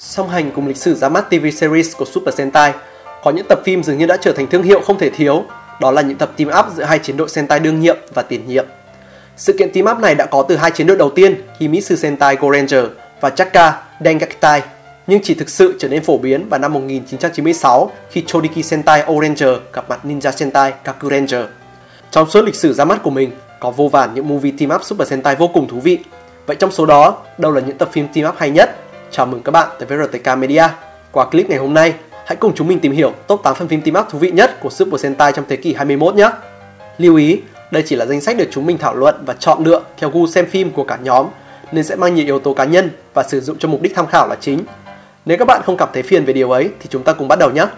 Song hành cùng lịch sử ra mắt TV series của Super Sentai, có những tập phim dường như đã trở thành thương hiệu không thể thiếu, đó là những tập team up giữa hai chiến đội Sentai đương nhiệm và tiền nhiệm. Sự kiện team up này đã có từ hai chiến đội đầu tiên Himitsu Sentai Go Ranger và Chakka Dengakitai, nhưng chỉ thực sự trở nên phổ biến vào năm 1996 khi Chodiki Sentai O Ranger gặp mặt Ninja Sentai Kaku Ranger. Trong suốt lịch sử ra mắt của mình, có vô vàn những movie team up Super Sentai vô cùng thú vị. Vậy trong số đó, đâu là những tập phim team up hay nhất? Chào mừng các bạn tới với RTK Media. Qua clip ngày hôm nay, hãy cùng chúng mình tìm hiểu top 8 phần phim team up thú vị nhất của Super Sentai trong thế kỷ 21 nhé. Lưu ý, đây chỉ là danh sách được chúng mình thảo luận và chọn lựa theo gu xem phim của cả nhóm, nên sẽ mang nhiều yếu tố cá nhân và sử dụng cho mục đích tham khảo là chính. Nếu các bạn không cảm thấy phiền về điều ấy thì chúng ta cùng bắt đầu nhé.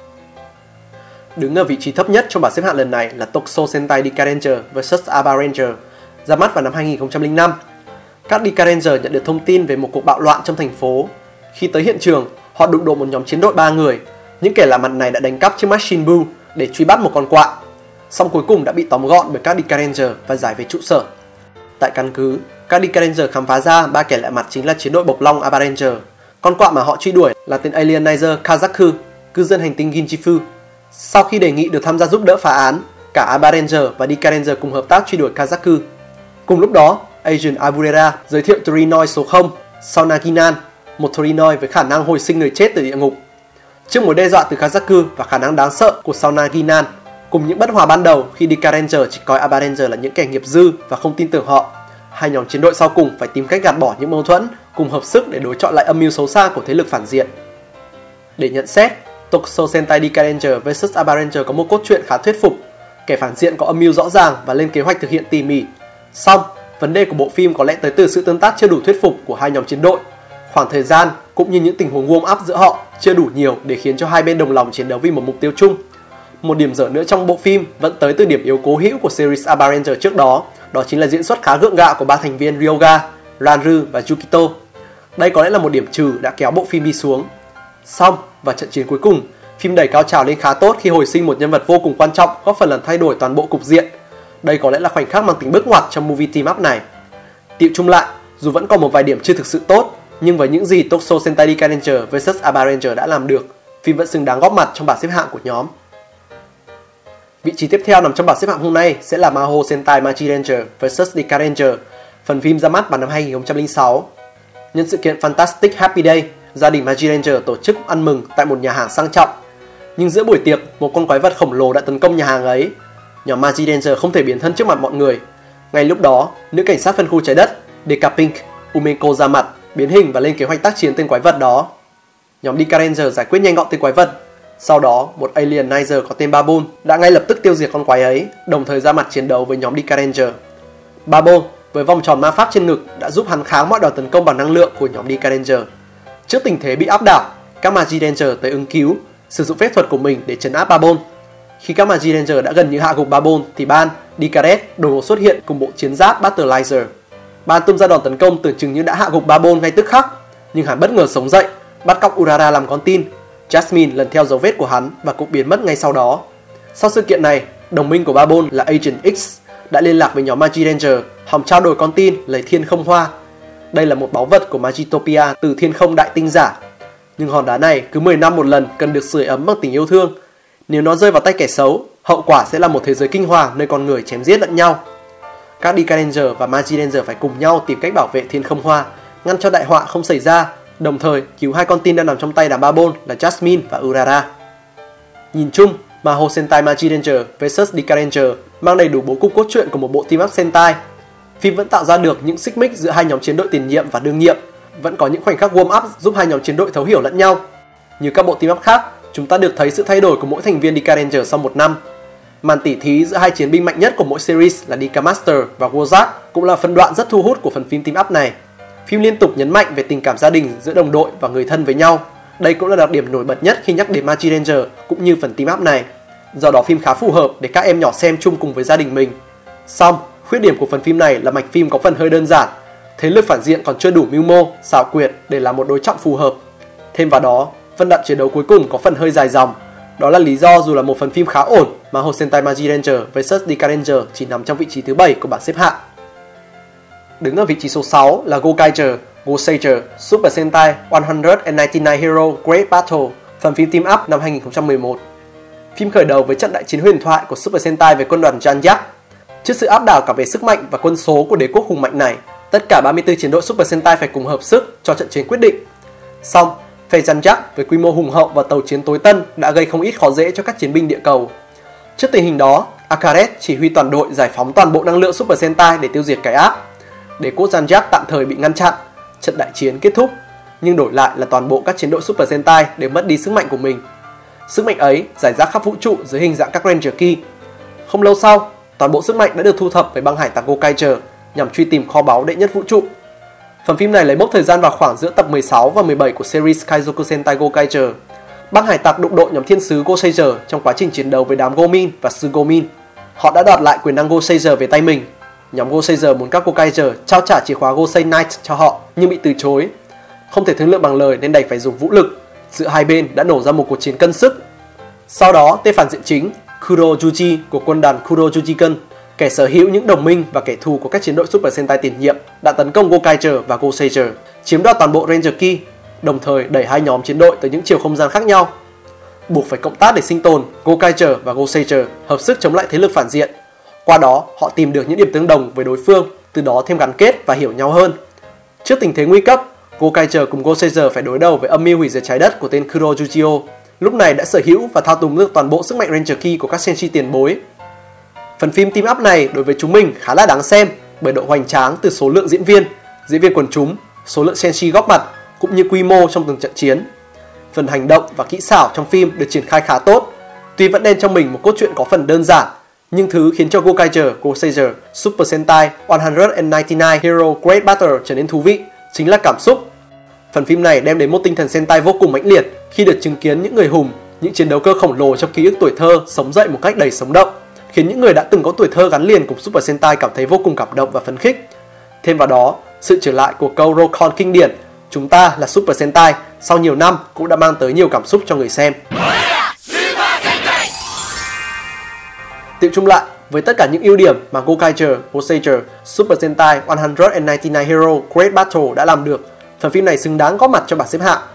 Đứng ở vị trí thấp nhất trong bảng xếp hạng lần này là Tokusou Sentai Dika Ranger vs Aba Ranger, ra mắt vào năm 2005. Các Dika Ranger nhận được thông tin về một cuộc bạo loạn trong thành phố. Khi tới hiện trường, họ đụng độ một nhóm chiến đội 3 người. Những kẻ lạ mặt này đã đánh cắp chiếc mắt Shinbu để truy bắt một con quạ. Song cuối cùng đã bị tóm gọn bởi các Dika Ranger và giải về trụ sở. Tại căn cứ, các Dika Ranger khám phá ra 3 kẻ lạ mặt chính là chiến đội bộc long Aba Ranger. Con quạ mà họ truy đuổi là tên Alienizer Kazaku, cư dân hành tinh Ginchifu. Sau khi đề nghị được tham gia giúp đỡ phá án, cả Aba Ranger và Dika Ranger cùng hợp tác truy đuổi Kazaku. Cùng lúc đó, Agent Aburera giới thiệu Torinoid số 0, Saunaginan, một Torinoid với khả năng hồi sinh người chết từ địa ngục. Trước mối đe dọa từ Kazaku và khả năng đáng sợ của Saunaginan, cùng những bất hòa ban đầu khi Dika Ranger chỉ coi Aba Ranger là những kẻ nghiệp dư và không tin tưởng họ, hai nhóm chiến đội sau cùng phải tìm cách gạt bỏ những mâu thuẫn, cùng hợp sức để đối chọi lại âm mưu xấu xa của thế lực phản diện. Để nhận xét, Tokusou Sentai Dika Ranger vs Aba Ranger có một cốt truyện khá thuyết phục. Kẻ phản diện có âm mưu rõ ràng và lên kế hoạch thực hiện tỉ mỉ. Song, vấn đề của bộ phim có lẽ tới từ sự tương tác chưa đủ thuyết phục của hai nhóm chiến đội. Khoảng thời gian cũng như những tình huống warm up giữa họ chưa đủ nhiều để khiến cho hai bên đồng lòng chiến đấu vì một mục tiêu chung. Một điểm dở nữa trong bộ phim vẫn tới từ điểm yếu cố hữu của series Aba Ranger trước đó, đó chính là diễn xuất khá gượng gạo của ba thành viên Ryoga, Ranru và Yukito. Đây có lẽ là một điểm trừ đã kéo bộ phim đi xuống. Song, vào trận chiến cuối cùng, phim đẩy cao trào lên khá tốt khi hồi sinh một nhân vật vô cùng quan trọng, góp phần làm thay đổi toàn bộ cục diện. Đây có lẽ là khoảnh khắc mang tính bước ngoặt trong movie team up này. Tiệu chung lại, dù vẫn còn một vài điểm chưa thực sự tốt, nhưng với những gì Tokusou Sentai Dika Ranger vs Aba Ranger đã làm được, phim vẫn xứng đáng góp mặt trong bảng xếp hạng của nhóm. Vị trí tiếp theo nằm trong bảng xếp hạng hôm nay sẽ là Maho Sentai Magi Ranger vs Dika Ranger, phần phim ra mắt vào năm 2006. Nhân sự kiện Fantastic Happy Day, gia đình Magi Ranger tổ chức ăn mừng tại một nhà hàng sang trọng. Nhưng giữa buổi tiệc, một con quái vật khổng lồ đã tấn công nhà hàng ấy. Nhóm Magi Ranger không thể biến thân trước mặt mọi người. Ngay lúc đó, nữ cảnh sát phân khu trái đất Deka Pink Umeko ra mặt, biến hình và lên kế hoạch tác chiến tên quái vật đó. Nhóm Dika Ranger giải quyết nhanh gọn tên quái vật. Sau đó, một Alienizer có tên Babon đã ngay lập tức tiêu diệt con quái ấy, đồng thời ra mặt chiến đấu với nhóm Dika Ranger. Babon với vòng tròn ma pháp trên ngực đã giúp hắn kháng mọi đòn tấn công bằng năng lượng của nhóm Dika Ranger. Trước tình thế bị áp đảo, các Magi Ranger tới ứng cứu, sử dụng phép thuật của mình để trấn áp Babon. Khi các Magi Ranger đã gần như hạ gục Babon thì Ban Dikaret đột ngột xuất hiện cùng bộ chiến giáp Battleizer. Ban tung ra đòn tấn công tưởng chừng như đã hạ gục Babon ngay tức khắc, nhưng hắn bất ngờ sống dậy, bắt cóc Urara làm con tin. Jasmine lần theo dấu vết của hắn và cũng biến mất ngay sau đó. Sau sự kiện này, đồng minh của Babon là Agent X đã liên lạc với nhóm Magi Ranger, hòng trao đổi con tin lấy thiên không hoa. Đây là một báu vật của Magitopia từ thiên không đại tinh giả. Nhưng hòn đá này cứ 10 năm một lần cần được sưởi ấm bằng tình yêu thương. Nếu nó rơi vào tay kẻ xấu, hậu quả sẽ là một thế giới kinh hoàng nơi con người chém giết lẫn nhau. Các Dika Ranger và Magi Ranger phải cùng nhau tìm cách bảo vệ thiên không hoa, ngăn cho đại họa không xảy ra, đồng thời cứu hai con tin đang nằm trong tay đám Babon là Jasmine và Urara. Nhìn chung, Maho Sentai Magi Ranger vs Dika Ranger mang đầy đủ bố cục cốt truyện của một bộ team up Sentai. Phim vẫn tạo ra được những xích mích giữa hai nhóm chiến đội tiền nhiệm và đương nhiệm, vẫn có những khoảnh khắc warm up giúp hai nhóm chiến đội thấu hiểu lẫn nhau. Như các bộ team up khác, chúng ta được thấy sự thay đổi của mỗi thành viên Dika Ranger sau một năm. Màn tỉ thí giữa hai chiến binh mạnh nhất của mỗi series là Dika Master và Wozak cũng là phân đoạn rất thu hút của phần phim team up này. Phim liên tục nhấn mạnh về tình cảm gia đình giữa đồng đội và người thân với nhau. Đây cũng là đặc điểm nổi bật nhất khi nhắc đến Magi Ranger cũng như phần team up này. Do đó phim khá phù hợp để các em nhỏ xem chung cùng với gia đình mình. Song, khuyết điểm của phần phim này là mạch phim có phần hơi đơn giản. Thế lực phản diện còn chưa đủ mưu mô, xảo quyệt để làm một đối trọng phù hợp. Thêm vào đó, phân đoạn chiến đấu cuối cùng có phần hơi dài dòng. Đó là lý do dù là một phần phim khá ổn mà Maho Sentai Magi Ranger vs Dika Ranger chỉ nằm trong vị trí thứ 7 của bảng xếp hạng. Đứng ở vị trí số 6 là Gokaiger Goseiger Super Sentai 199 Hero Great Battle, phần phim team up năm 2011. Phim khởi đầu với trận đại chiến huyền thoại của Super Sentai với quân đoàn Janjak. Trước sự áp đảo cả về sức mạnh và quân số của đế quốc hùng mạnh này, tất cả 34 chiến đội Super Sentai phải cùng hợp sức cho trận chiến quyết định. Song, phe Janjak với quy mô hùng hậu và tàu chiến tối tân đã gây không ít khó dễ cho các chiến binh địa cầu. Trước tình hình đó, Akaret chỉ huy toàn đội giải phóng toàn bộ năng lượng Super Sentai để tiêu diệt kẻ ác. Đế quốc Janjak tạm thời bị ngăn chặn, trận đại chiến kết thúc, nhưng đổi lại là toàn bộ các chiến đội Super Sentai đều mất đi sức mạnh của mình. Sức mạnh ấy rải rác khắp vũ trụ dưới hình dạng các Ranger Key. Không lâu sau, toàn bộ sức mạnh đã được thu thập bởi băng hải tặc Gokaiger nhằm truy tìm kho báu đệ nhất vũ trụ. Phần phim này lấy mốc thời gian vào khoảng giữa tập 16 và 17 của series Kaizoku Sentai Gokaiger. Băng hải tặc đụng độ nhóm thiên sứ Goseiger trong quá trình chiến đấu với đám Gomin và Sugomin. Họ đã đoạt lại quyền năng Goseiger về tay mình. Nhóm Goseiger muốn các Gokaiger trao trả chìa khóa Gosei Knight cho họ nhưng bị từ chối. Không thể thương lượng bằng lời nên đành phải dùng vũ lực. Giữa hai bên đã nổ ra một cuộc chiến cân sức. Sau đó, tên phản diện chính Kuro Yuji của quân đoàn Kuro Yujiken, kẻ sở hữu những đồng minh và kẻ thù của các chiến đội Super Sentai tiền nhiệm, đã tấn công Gokaiger và Goseiger, chiếm đoạt toàn bộ Ranger Key, đồng thời đẩy hai nhóm chiến đội tới những chiều không gian khác nhau. Buộc phải cộng tác để sinh tồn, Gokaiger và Goseiger hợp sức chống lại thế lực phản diện. Qua đó, họ tìm được những điểm tương đồng với đối phương, từ đó thêm gắn kết và hiểu nhau hơn. Trước tình thế nguy cấp, Gokaiger cùng Goseiger phải đối đầu với âm mưu hủy diệt trái đất của tên Kuro Yujio, lúc này đã sở hữu và thao túng được toàn bộ sức mạnh Ranger Key của các Senshi tiền bối. Phần phim team up này đối với chúng mình khá là đáng xem bởi độ hoành tráng từ số lượng diễn viên quần chúng, số lượng Senshi góp mặt cũng như quy mô trong từng trận chiến. Phần hành động và kỹ xảo trong phim được triển khai khá tốt, tuy vẫn đen trong mình một cốt truyện có phần đơn giản, nhưng thứ khiến cho Goseiger Super Sentai 199 Hero Great Battle trở nên thú vị chính là cảm xúc. Phần phim này đem đến một tinh thần Sentai vô cùng mãnh liệt khi được chứng kiến những người hùng, những chiến đấu cơ khổng lồ trong ký ức tuổi thơ sống dậy một cách đầy sống động, khiến những người đã từng có tuổi thơ gắn liền cùng Super Sentai cảm thấy vô cùng cảm động và phấn khích. Thêm vào đó, sự trở lại của câu Rokon kinh điển "Chúng ta là Super Sentai" sau nhiều năm cũng đã mang tới nhiều cảm xúc cho người xem. Tiệu chung lại, với tất cả những ưu điểm mà Goseiger Super Sentai 199 Hero Great Battle đã làm được, phần phim này xứng đáng góp mặt trong bảng xếp hạng.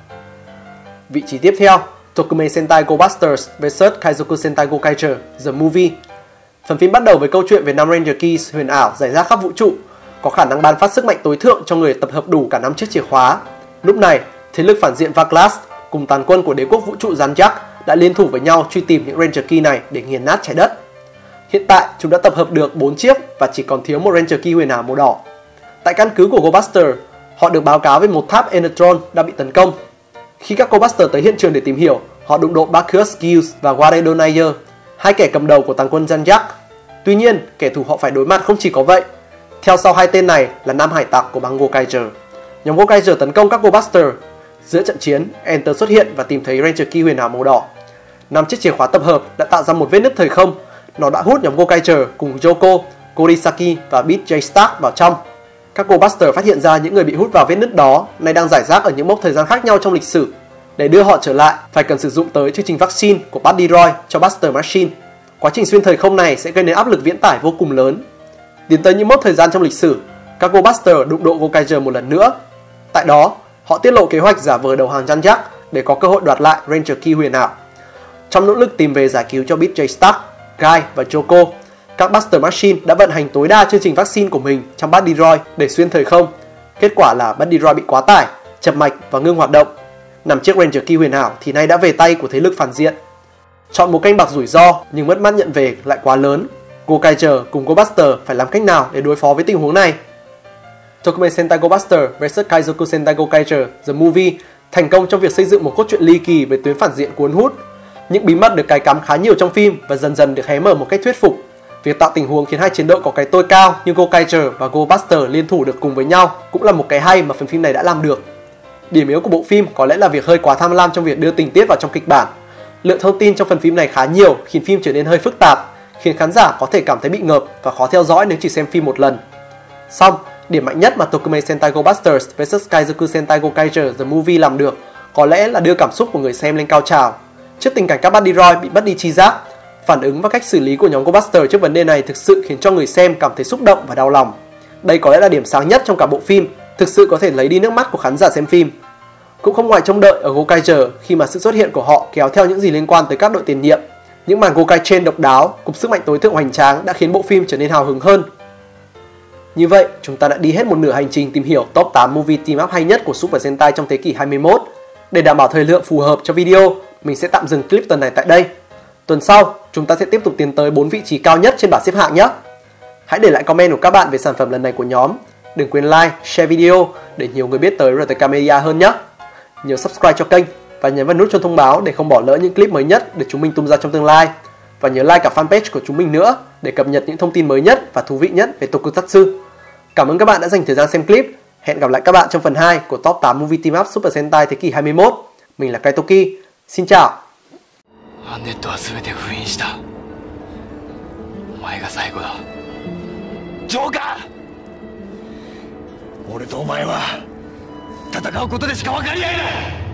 Vị trí tiếp theo, Tokume Sentai Go Busters vs Kaizoku Sentai Gokaiger The Movie. Phần phim bắt đầu với câu chuyện về 5 Ranger Keys huyền ảo rải rác khắp vũ trụ, có khả năng ban phát sức mạnh tối thượng cho người tập hợp đủ cả 5 chiếc chìa khóa. Lúc này, thế lực phản diện Vaklas cùng tàn quân của đế quốc vũ trụ Janjak đã liên thủ với nhau truy tìm những Ranger Key này để nghiền nát trái đất. Hiện tại, chúng đã tập hợp được 4 chiếc và chỉ còn thiếu một Ranger Key huyền ảo màu đỏ. Tại căn cứ của Go Buster, họ được báo cáo về một tháp Enertron đã bị tấn công. Khi các Go Buster tới hiện trường để tìm hiểu, họ đụng độ Bacchus Gilles và Waredo Nayer, hai kẻ cầm đầu của tàn quân Janjak. Tuy nhiên, kẻ thù họ phải đối mặt không chỉ có vậy. Theo sau hai tên này là nam hải tặc của băng Gokaiger. Nhóm Gokaiger tấn công các Go Buster. Giữa trận chiến, Enter xuất hiện và tìm thấy Ranger Key huyền ảo màu đỏ. 5 chiếc chìa khóa tập hợp đã tạo ra một vết nứt thời không. Nó đã hút nhóm Gokaiger cùng Yoko, Korisaki và Beat J Stark vào trong. Các Go Buster phát hiện ra những người bị hút vào vết nứt đó nay đang rải rác ở những mốc thời gian khác nhau trong lịch sử. Để đưa họ trở lại, phải cần sử dụng tới chương trình vaccine của Buddy Roy cho Buster Machine. Quá trình xuyên thời không này sẽ gây nên áp lực viễn tải vô cùng lớn. Tiến tới những mốc thời gian trong lịch sử, các Go Buster đụng độ Gokaiger một lần nữa. Tại đó, họ tiết lộ kế hoạch giả vờ đầu hàng Janjak để có cơ hội đoạt lại Ranger Key huyền ảo. Trong nỗ lực tìm về giải cứu cho Beat J Stark, Guy và Yoko, các Buster Machine đã vận hành tối đa chương trình vaccine của mình trong Buddy Roy để xuyên thời không. Kết quả là Buddy Roy bị quá tải, chập mạch và ngưng hoạt động. 5 chiếc Ranger Key huyền ảo thì nay đã về tay của thế lực phản diện. Chọn một canh bạc rủi ro nhưng mất mát nhận về lại quá lớn. Gokaiger cùng Go Buster phải làm cách nào để đối phó với tình huống này? Tokume Sentai Go Buster vs Kaizoku Sentai Gokaiger The Movie thành công trong việc xây dựng một cốt truyện ly kỳ về tuyến phản diện cuốn hút. Những bí mật được cài cắm khá nhiều trong phim và dần dần được hé mở một cách thuyết phục. Việc tạo tình huống khiến hai chiến đội có cái tôi cao như Gokaiger và Go Buster liên thủ được cùng với nhau cũng là một cái hay mà phần phim này đã làm được. Điểm yếu của bộ phim có lẽ là việc hơi quá tham lam trong việc đưa tình tiết vào trong kịch bản. Lượng thông tin trong phần phim này khá nhiều khiến phim trở nên hơi phức tạp, khiến khán giả có thể cảm thấy bị ngợp và khó theo dõi nếu chỉ xem phim một lần. Song, điểm mạnh nhất mà Tokume Sentai Go Busters vs Kaizoku Sentai Gokaiger The Movie làm được có lẽ là đưa cảm xúc của người xem lên cao trào. Trước tình cảnh các Buddy Roy bị mất đi chi giác, phản ứng và cách xử lý của nhóm Go Buster trước vấn đề này thực sự khiến cho người xem cảm thấy xúc động và đau lòng. Đây có lẽ là điểm sáng nhất trong cả bộ phim, thực sự có thể lấy đi nước mắt của khán giả xem phim. Cũng không ngoài trông đợi ở Gokaiger khi mà sự xuất hiện của họ kéo theo những gì liên quan tới các đội tiền nhiệm. Những màn Gokai Chain độc đáo cùng sức mạnh tối thượng hoành tráng đã khiến bộ phim trở nên hào hứng hơn. Như vậy, chúng ta đã đi hết một nửa hành trình tìm hiểu top 8 movie team up hay nhất của Super Sentai trong thế kỷ 21. Để đảm bảo thời lượng phù hợp cho video, mình sẽ tạm dừng clip tuần này tại đây. Tuần sau, chúng ta sẽ tiếp tục tiến tới 4 vị trí cao nhất trên bảng xếp hạng nhé. Hãy để lại comment của các bạn về sản phẩm lần này của nhóm. Đừng quên like, share video để nhiều người biết tới RTK Media hơn nhé. Nhớ subscribe cho kênh và nhấn vào nút chuông thông báo để không bỏ lỡ những clip mới nhất để chúng mình tung ra trong tương lai. Và nhớ like cả fanpage của chúng mình nữa để cập nhật những thông tin mới nhất và thú vị nhất về Tokusatsu. Cảm ơn các bạn đã dành thời gian xem clip. Hẹn gặp lại các bạn trong phần 2 của top 8 movie team up Super Sentai thế kỷ 21. Mình là Kaitoki. Xin chào. アンネットは全て封印した。お前が最後だ。ジョーカー。俺とお前は戦うことでしか分かり合えない。